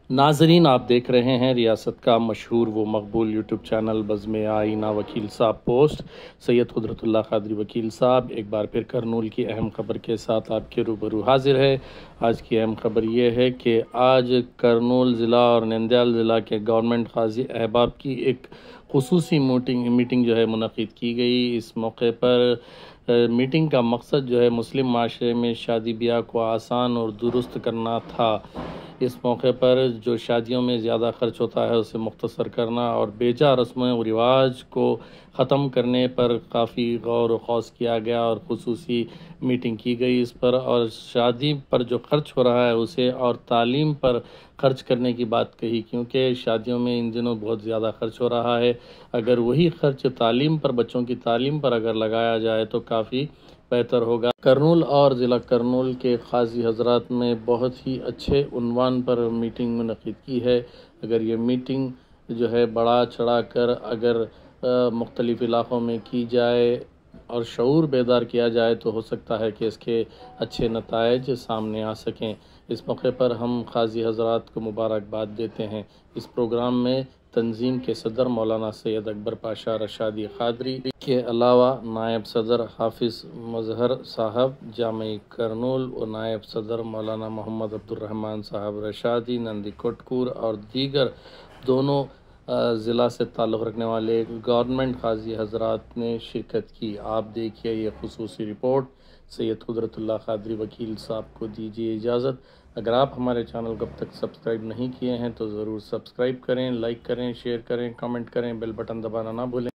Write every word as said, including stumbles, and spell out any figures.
ناظرین، آپ دیکھ رہے ہیں ریاست کا مشہور و مقبول یوٹیوب چینل بزم آئینہ وکیل صاحب پوسٹ۔ سید قدرت اللہ قادری وکیل صاحب ایک بار پھر کرنول کی اہم خبر کے ساتھ آپ کے روبرو حاضر ہے۔ آج کی اہم خبر یہ ہے کہ آج کرنول ضلع اور نندیال ضلع کے گورنمنٹ قاضی احباب کی ایک خصوصی میٹنگ میٹنگ جو ہے منعقد کی گئی۔ اس موقع پر میٹنگ کا مقصد جو ہے مسلم معاشرے میں شادی بیاہ کو آسان اور درست کرنا تھا۔ اس موقع پر جو شادیوں میں زیادہ خرچ ہوتا ہے اسے مختصر کرنا اور بیجا رسموں و رواج کو ختم کرنے پر کافی غور و خوض کیا گیا اور خصوصی میٹنگ کی گئی اس پر، اور شادی پر جو خرچ ہو رہا ہے اسے اور تعلیم پر خرچ کرنے کی بات کہی، کیونکہ شادیوں میں ان دنوں بہت زیادہ خرچ ہو رہا ہے۔ اگر وہی خرچ تعلیم پر، بچوں کی تعلیم پر اگر لگایا جائے تو کافی بہتر ہوگا۔ کرنول اور ضلع کرنول کے قاضی حضرات نے بہت ہی اچھے عنوان پر میٹنگ منعقد کی ہے۔ اگر یہ میٹنگ جو ہے بڑا چڑھا کر اگر مختلف علاقوں میں کی جائے اور شعور بیدار کیا جائے تو ہو سکتا ہے کہ اس کے اچھے نتائج سامنے آ سکیں۔ اس موقع پر ہم قاضی حضرات کو مبارکباد دیتے ہیں۔ اس پروگرام میں تنظیم کے صدر مولانا سید اکبر پاشا رشادی قادری کے علاوہ نائب صدر حافظ مظہر صاحب جامعہ کرنول و نائب صدر مولانا محمد عبد الرحمن صاحب رشادی نندی کوٹکور اور دیگر دونوں ضلع سے تعلق رکھنے والے گورنمنٹ قاضی حضرات نے شرکت کی۔ آپ دیکھیے یہ خصوصی رپورٹ۔ سید قدرت اللہ قادری وکیل صاحب کو دیجیے اجازت۔ اگر آپ ہمارے چینل کو اب تک سبسکرائب نہیں کیے ہیں تو ضرور سبسکرائب کریں، لائک کریں، شیئر کریں، کمنٹ کریں، بیل بٹن دبانا نہ بھولیں۔